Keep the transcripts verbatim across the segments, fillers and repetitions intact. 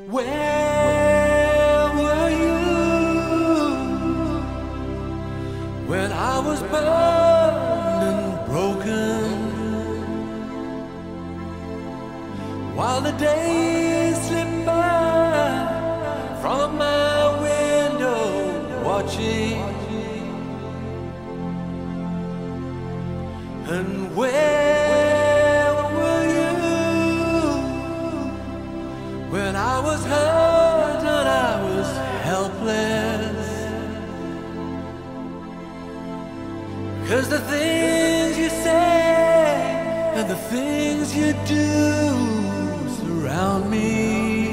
Where were you when I was burned and broken? While the days slip by from my window watching. And where were you when I was hurt and I was helpless? 'Cause the things you say and the things you do surround me.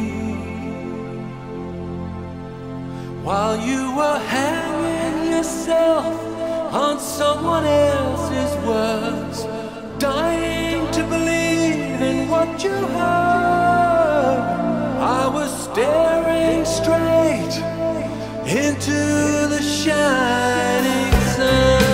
While you were hanging yourself on someone else's words, dying to believe in what you heard, I was staring straight into the shining sun.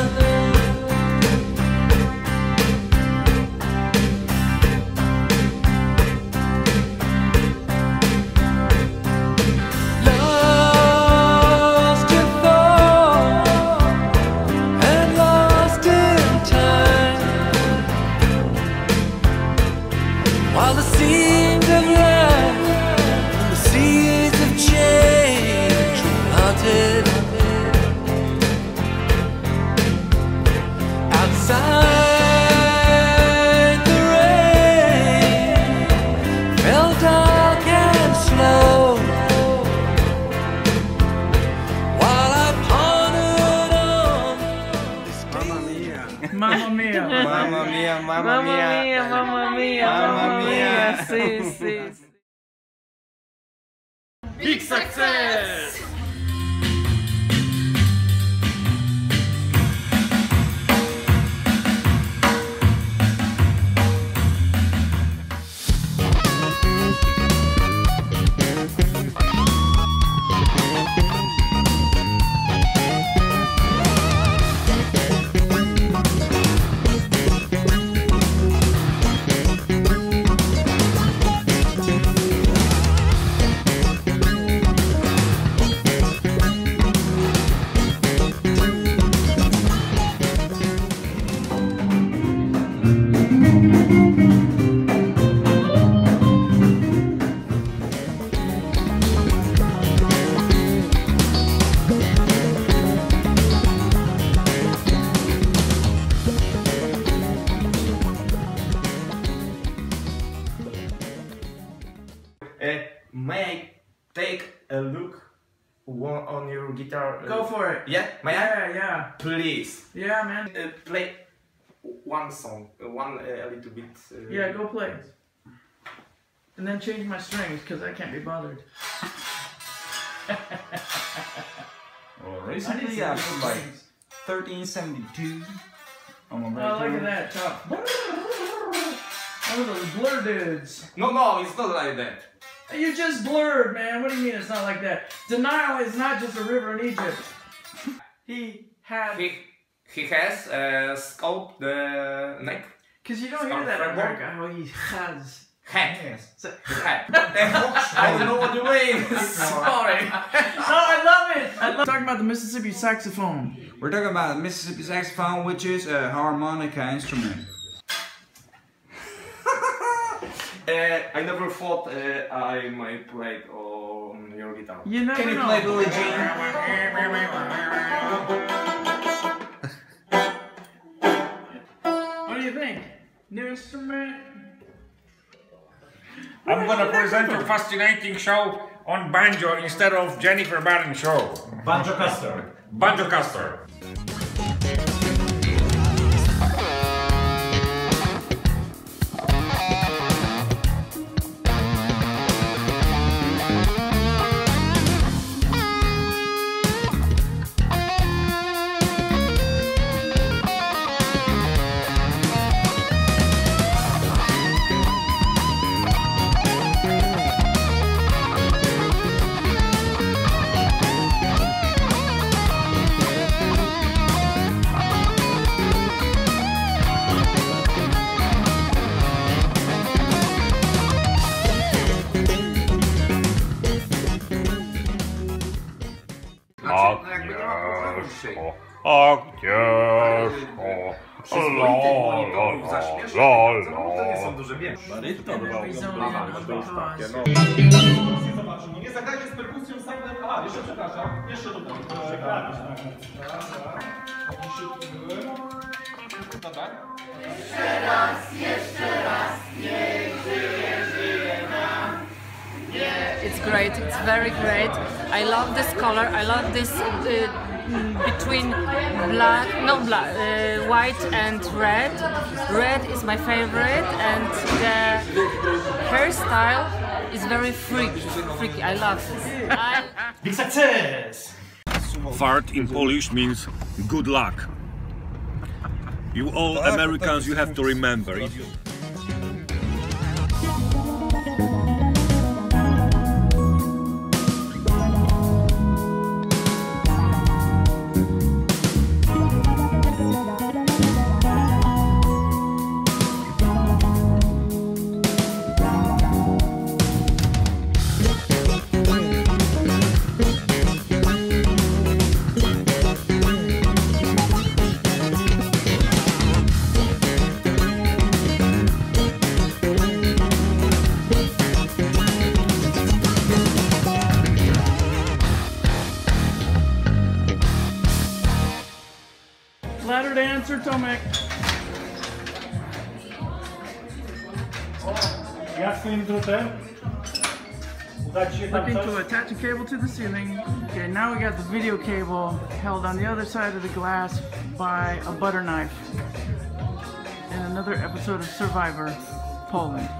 Mamma mia, mamma mia, mamma mia, mamma mia, mamma mia, sì, sì. Big success! Uh, may I take a look on your guitar? Go for it. Yeah, may yeah, I? Yeah, Please. yeah, man. Uh, play one song, uh, one uh, a little bit. Uh, Yeah, go play. And then change my strings, because I can't be bothered. Well, recently I put like thirteen seventy-two on my Oh, radio. look at that top. One of those blur dudes. No, no, it's not like that. You just blurred, man. What do you mean it's not like that? Denial is not just a river in Egypt. He had... He he has uh, scalped the neck. Because you don't hear that in America, how he has. Hat. Yes. So, Hat. I don't know what you mean. Sorry. no, I love it. I love talking about the Mississippi saxophone. We're talking about the Mississippi saxophone, which is a harmonica instrument. Uh, I never thought uh, I might play it on your guitar. You never Can you know. play Billie Jean? What do you think? New instrument? I'm gonna present a fascinating show on banjo instead of Jennifer Batten show. Banjo Castor. Banjo Castor. dzisiaj. A ciężko. Monitorów zaśmiesz? To nie są duże wiem. Nie zagrajcie z perkusją samym. A, jeszcze przepraszam. Jeszcze do tego. No tak? Jeszcze raz, jeszcze raz, niech żyje, żyje nam. It's great, it's very great. I love this color, I love this uh, between black, no black, uh, white and red. Red is my favorite, and the hairstyle is very freaky, freaky, I love this. I Big success! Fart in Polish means good luck. You all Americans, you have to remember. If you Ladder dancer, Tomek. Jak z tym drutem? Uda ci się tam Looking coś? to attach a cable to the ceiling. Okay, now we got the video cable held on the other side of the glass by a butter knife. In another episode of Survivor, Poland.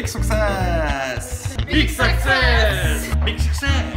Big success! Big success! Big success!